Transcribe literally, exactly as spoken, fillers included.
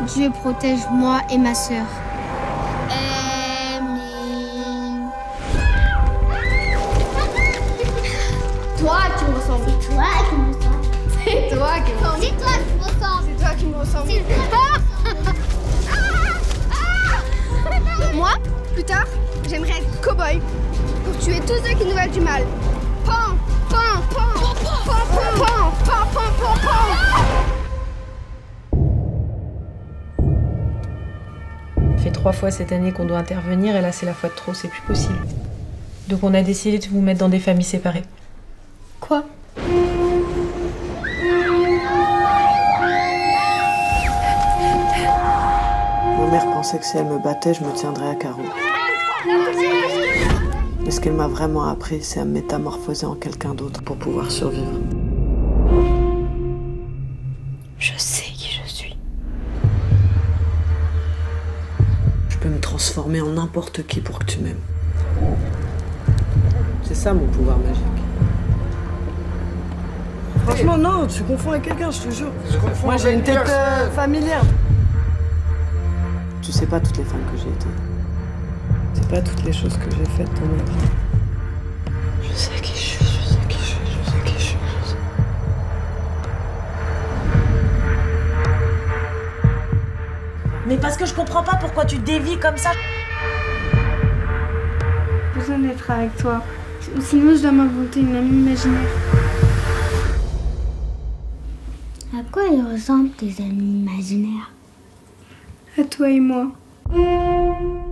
Dieu protège moi et ma sœur. Amen. Toi qui me ressembles. C'est toi qui me ressemble. C'est toi qui me ressemble. C'est toi qui me ressemble. C'est toi qui me ressemble. C'est toi. Moi, plus tard, j'aimerais être cow-boy pour tuer tous ceux qui nous veulent du mal. Pan, pan, pan, pan, pan, pan, pan, pan, pan, pan. Ça fait trois fois cette année qu'on doit intervenir et là c'est la fois de trop, c'est plus possible. Donc on a décidé de vous mettre dans des familles séparées. Quoi? Ma mère pensait que si elle me battait, je me tiendrais à carreau. Mais ce qu'elle m'a vraiment appris, c'est à me métamorphoser en quelqu'un d'autre pour pouvoir survivre. Je sais qui je suis. Je peux me transformer en n'importe qui pour que tu m'aimes. C'est ça mon pouvoir magique. Franchement, non, tu confonds avec quelqu'un, je te jure. Moi, j'ai une tête euh, familière. Tu sais pas toutes les femmes que j'ai été. C'est pas toutes les choses que j'ai faites dans ma vie. Je sais qui je suis, je sais qui je suis, je sais qui je suis. Je sais. Mais parce que je comprends pas pourquoi tu dévis comme ça. J'ai besoin d'être avec toi. Sinon, je dois m'inventer une amie imaginaire. À quoi ils ressemblent tes amis imaginaires? À toi et moi.